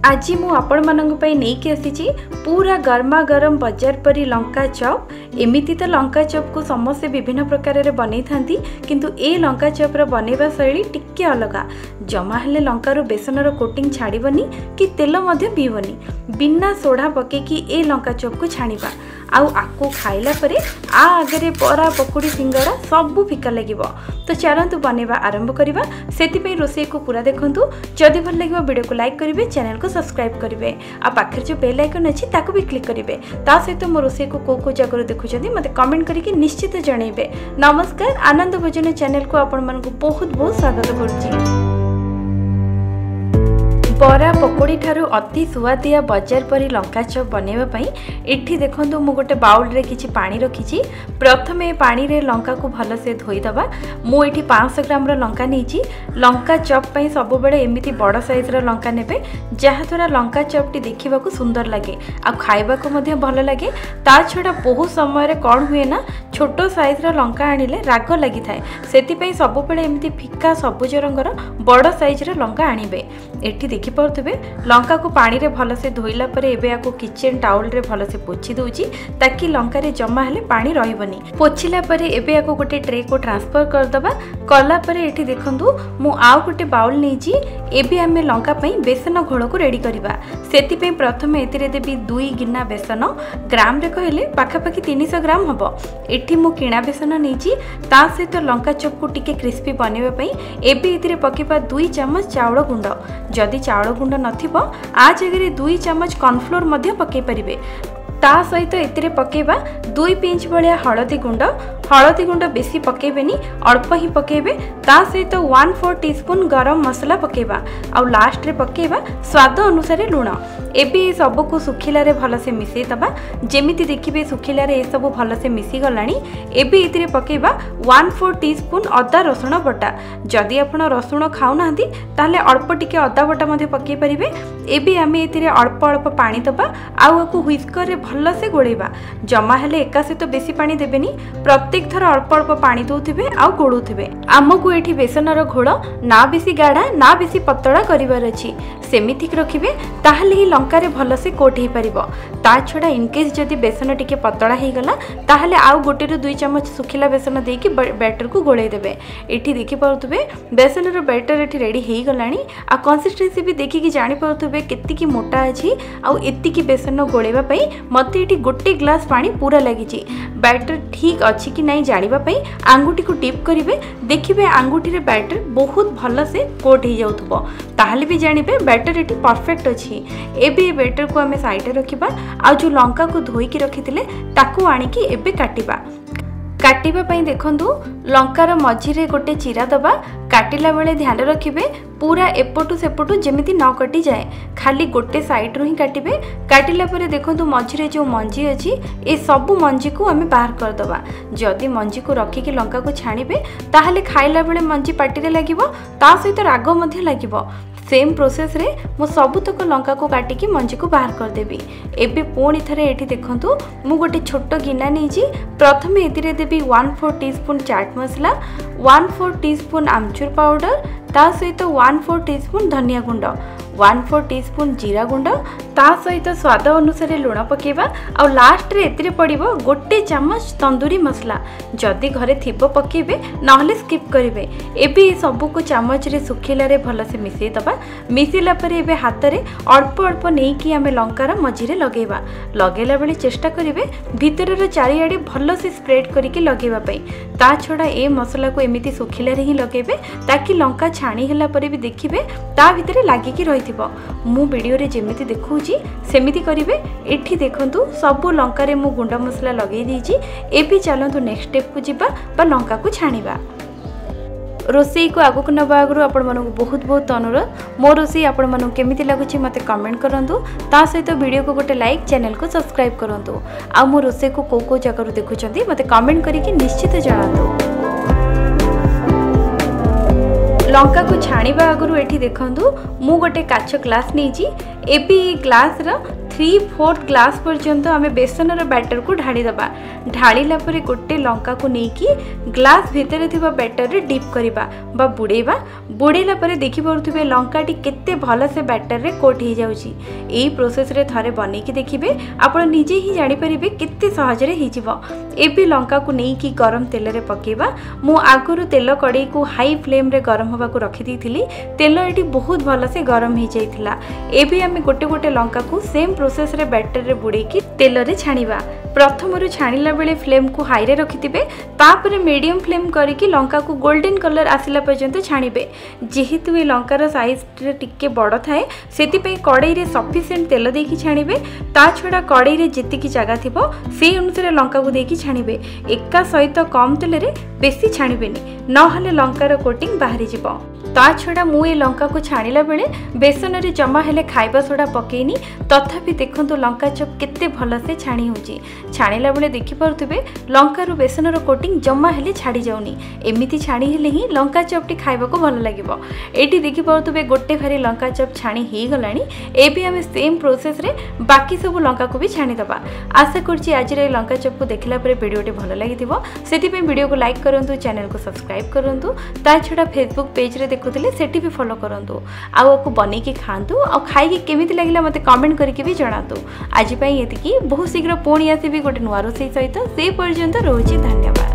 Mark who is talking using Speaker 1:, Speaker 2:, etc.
Speaker 1: आज मु आपण मानक पई नहीं के आसी पूरा गर्मा गरम बाजार परी लंका चॉप। एमिति तो लंका चॉप को समस्त विभिन्न प्रकार रे बनै थांती, किंतु ए लंका चॉप रो बनेबा शैली टिके अलगा। जमा हेले लंका रो बेसन रो कोटिंग छाड़ीबनी कि तेल मध्य पीबनी। बिना सोडा पके कि ए लंका चॉप को छाणीबा आउ आकु खाइला परे आ आगरे बरा पकोड़ी सिंगड़ा सबू फिका लगिबो। तो चलतु बनेबा आरंभ करिबा। सेति पई रोसई को पूरा देखंतु। जदि भल लागिबा वीडियो को लाइक करिवे, चैनल को सब्सक्राइब करिवे, आ पाखर जो बेल आइकन अछि ताको भी क्लिक करिवे। ता सहित मो रोसई को को जगह देखुछथि मते कमेंट करिके निश्चित जनइबे। नमस्कार, आनंद भोजन चैनल को आपण मानकु बहुत बहुत स्वागत करूची। बरा पकोड़ी ठारू अति सुआदिया बाजार परी लंका चॉप बनैबा पई एठी देखंतु मु गोटे बाउल रे किछि पानी रखिछि। प्रथमे पानी रे लंका को भल से धोई दबा। मु एठी 500 ग्राम रो लंका नैछि। लंका चॉप पई सब बेले एमिति बड़ साइज रो लंका नेबे, जहा द्वारा लंका चॉप टी देखिबा को सुंदर लागे आ खाइबा को मध्ये भल लागे। ता छडा बहुत समय रे कोन हुए ना, छोटो साइज रो लंका आनिले राग लागि थाए, सेति पई सब बेले एमिति फिक्का सबुज रंगर बड़ साइज रो लंका आनिबे। एठी देखि पाउथबे लंका को पानी रे भल से धोइला परे एबे आको किचन टावल रे भल से पोछि दउची, ताकि लंका रे जमा हेले पानी रहिबनी। पोछिला परे एबे आको गोटे ट्रे को ट्रांसफर कर दबा। कला परे एठी देखंतु मु आउ गोटे बाउल नैची। एबे हमें लंका पई बेसन घोल को रेडी करिबा। सेति पई प्रथमे एतिरे देबी 2 गिना बेसन। ग्राम रे कहले पाखा पाखी 300 ग्राम हबो। एठी मु किणा बेसन नैची। ता सहित लंका चॉप को टिके क्रिस्पी बनेबा पई एबे एतिरे पकेबा 2 चम्मच चावल गुंड। जदि चावल गुंड नथिबो आ जगह 2 चम्मच कॉर्नफ्लोर मध्य पके परिबे। ता सहित एतिरे पकेबा 2 पिंच भलिया हळदी गुंड। हळदी गुंड बेसी पकेबेनी, अल्प ही पकेबे। ता सहित 1/4 टीस्पून गरम मसला पकेबा आ लास्ट रे पकेबा स्वाद अनुसार लूण। एबे सब को सुखिला रे भल से मिसई दबा। जेमिति देखिबे सुखिला रे ए सब भल से मिसी गलानी। एबे एतिरे पकेबा 1/4 टीस्पून अदा रसुण बटा। जदि आपण रसुण खाउ नाहंती ताले अल्प टिके अदा बटा मध्ये पके परिबे। एबे आमे एतिरे अल्प अल्प पानी दबा आ आकु व्हिस्कर रे भल से गोळेबा। जमा हेले एका सहित बेसी पानी देबेनी, प्रत्येक थर अल्प अल्प पानी दउथिबे आ गोळुथिबे। आमको एठी बेसनर घोळ ना बेसी गाढ़ा ना बेसी पतला करिवार अछि, सेमिथिक रखिबे ताहले ही लंका रे भल से कोट हे परिबो। ता छडा इन केस जदि बेसन टिके पतला हे गला ताहले आउ गोटे रो 2 चम्मच सुखिला बेसन देकी बैटर को गोळै देबे। एठी देखि पाउथबे बेसन रो बैटर एठी रेडी हे गलानी। आ कंसिस्टेंसी भी देखि कि जानि पाउथबे केति की मोटा अछि आ एति की बेसन गोळैबा पई मते एठी गोटे ग्लास पानी पूरा लागि छि। बैटर ठीक अछि कि नहीं जानिबा पई आंगुठी को टिप करिवे। देखिबे आंगुठी रे बैटर बहुत भल से कोट हे जाउथबो, ताहले भी जानिबे बैटर एठी परफेक्ट अछि। एबे बैटर को हमें साइड रे रखिबा। आ जो लंका को धोई की रखिथिले ताकू आनी की एबे काटिबा। काटिबा पई देखंतु लंकार मझी रे गोटे चिरा दबा। काटिला बेले ध्यान रखिबे पूरा एपटू सेपटू जेमिति न कटि जाए, खाली गोटे साइड रो ही काटिबे। काटिला परे देखंतु मझी रे जो मंजी अछि ए सब मंजी को हमें बाहर कर दबा। जदि मंजी को रखी कि लंका को छाणीबे ताहले खाइला बेले मंजी पाटी रे लागिबो, ता सहित राग मध्ये लागिबो। सेम प्रोसेस रे मु सबुतक लंका को काटी कि मंजी को बाहर कर देबी। एबे पुणी थरे एठी देखंतु मु गोटे छोटो गिना नैची। प्रथमे एतिरे देबी 1/4 टीस्पून चाट मसला, 1/4 टीस्पून आमचूर पाउडर, ता सहित 1/4 टीस्पून धनिया गुंड, 1/4 टीस्पून जीरा गुंड, ता सहित स्वाद अनुसार लुण पकेबा। आ लास्ट रे एतिरे पड़िबो गोटे चम्मच तंदूरी मसला। जदि घरे थिबो पकेबे, नहले स्किप करिवे। एबे सब को चम्मच रे सुखिला रे भल से मिसई दबा। मिसिला परे एबे हाथ रे अल्प अल्प नेई कि हमें लंकार मझी रे लगेबा। लगेला बेले चेष्टा करिवे भीतर रे चारिआडे भल से स्प्रेड करिके लगेबा पई। ता छडा ए मसला को एमिति सुखिला रे ही लगेबे, ताकि लंका छाणी हेला परे भी देखिबे ता भीतर लागि कि रहिथिबो। मु वीडियो रे जेमिति देखौची सेमिति करिवे। एठी देखंतु सब लंका रे मु गुंडा मसला लगेई दीची। एबे चलंतु नेक्स्ट स्टेप को जिबा बा लंका को छाणीबा। रोसई को आगु को नबा आगु आपण मानक बहुत बहुत अनुरोध, मो रोसई आपण मानक केमिति लागुची मते कमेंट करंतु। ता सहित वीडियो को गोटे लाइक, चैनल को सब्सक्राइब करंतु। आ मो रोसई को को जगह देखुचंती मते कमेंट करिके निश्चित जणातु। लंका को छाणीबा आगु एठी देखंतु मु गोटे काच ग्लास नैची। एबे ग्लास रा 3/4 ग्लास पर्यंत आम बेसन बैटर को ढाली दबा। ढालिला परे गोटे लंका को लेकी ग्लास भितर थिबा बैटर रे डिप करिबा बा बुड़ेबा। बुड़ेला परे देखि परुथिबे लंकाटी केते भल से बैटर रे कोट हो जाउची। एई प्रोसेस रे थरे बनै कि देखिबे आपण निजे ही जानि परिबे केते सहज रे हिजिवो। एबे लंका को नेकी गरम तेल रे पकेबा। मु आगुरु तेल कड़ाई को हाई फ्लेम रे गरम होबा को रखि दैथिली। तेल एटी बहुत भल से गरम हो जाइथिला। एबे आमे गोटे गोटे लंका को सेम प्रोसेस रे बैटर रे बुड़े की तेल रे छानिबा। प्रथम रु छानिला बेले फ्लेम को हाई रे रखिथिबे। तापरे मीडियम फ्लेम करिकी लंका को गोल्डन कलर आसिला पर्यंत छानिबे। जेहेतु ए लंकार साइज रे टिके बड़ थाए सेति पे कड़ाई रे सफिशिएंट तेल देकी छानिबे। ता छडा कड़ाई रे जेतिकी जगह थिबो सेई अनुसार लंका को देकी छानिबे। एका सहित कम तेल रे बेसी छानिबेनी नहले लंकार कोटिंग बाहरी जिवो। ता छड़ा मु ए लंका को छानिला बेले बेसन रे जमा हेले खाइबा सोडा पकेनी। तथापि देखंतु लंका चप केते भल से छाणी होची। छानिला बेले देखि परथुबे लंका रु बेसन रो कोटिंग जमा हेले छाडी जाउनी। एमिति छाणी हेले ही लंका चपटी खाइबा को भल लागिवो। एटी देखि परथुबे गोटे भारी लंका चप छाणी हे गलानी। एबे हम सेम प्रोसेस रे बाकी सब लंका को भी छाणी दबा। आशा करछि आज रे लंका चप को देखला परे वीडियोटी भल लागिथिबो। सेति पे वीडियो को लाइक करंतु, चैनल को सब्सक्राइब करंतु। ता छडा फेसबुक पेज रे देखुथिले सेठी भी फॉलो करंतु। आको बनै की खांतु आ खाई के केमिति लागिला मते कमेंट करके भी जणातु। आज पई एतिकी बहुत शीघ्र पुणी आसीबी गोटे नुआ रोसई सहित। से पर्यंत रोची धन्यवाद।